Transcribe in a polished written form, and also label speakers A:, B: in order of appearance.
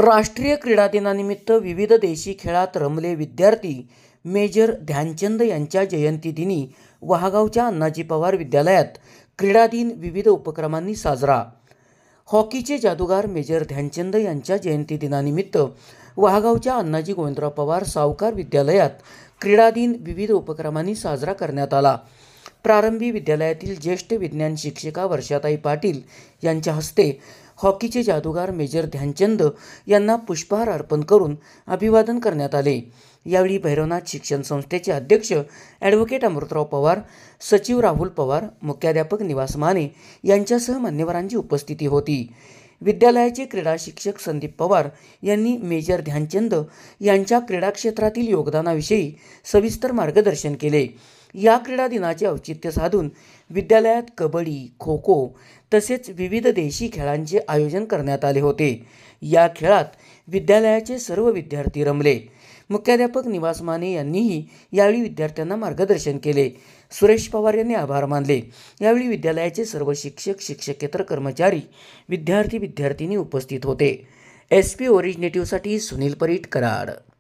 A: राष्ट्रीय क्रीडा दिनानिमित्त विविध देशी खेळात रमले विद्यार्थी मेजर ध्यानचंद यांच्या जयंतीदिनी वाहगावच्या अण्णाजी पवार विद्यालयात क्रीडा दिन विविध उपक्रमांनी साजरा। हॉकीचे जादूगार मेजर ध्यानचंद यांच्या जयंतीदिनानिमित्त वाहगावच्या अण्णाजी गोविंदराव पवार सावकार विद्यालयात क्रीडा दिन विविध उपक्रमांनी साजरा करण्यात आला। प्रारंभी विद्यालयातील ज्येष्ठ विज्ञान शिक्षिका वर्षाताई पाटील यांच्या हस्ते हॉकीचे जादूगार मेजर ध्यानचंद यांना पुष्पहार अर्पण करून अभिवादन करण्यात आले। यावेळी भैरवनाथ शिक्षण संस्थेचे अध्यक्ष ॲडव्होकेट अमृतराव पवार, सचिव राहुल पवार, मुख्याध्यापक निवास माने यांच्यासह मान्यवरांची उपस्थिती होती। विद्यालयाचे क्रीडा शिक्षक संदीप पवार यांनी मेजर ध्यानचंद यांच्या क्रीडा क्षेत्रातील योगदानाविषयी सविस्तर मार्गदर्शन केले। या क्रीडा दिनाचे औचित्य साधून विद्यालयात कबड्डी, खो खो तसेच विविध देशी खेळांचे आयोजन करण्यात आले होते। या खेळात विद्यालयाचे सर्व विद्यार्थी रमले। मुख्याध्यापक निवास माने यांनीही यावेळी विद्यार्थ्यांना मार्गदर्शन केले। सुरेश पवार यांनी आभार मानले। यावेळी विद्यालयाचे सर्व शिक्षक, शिक्षकेतर कर्मचारी, विद्यार्थी विद्यार्थिनी उपस्थित होते। SP ओरिजिनेटिव्हसाठी सुनील परीट, कराड।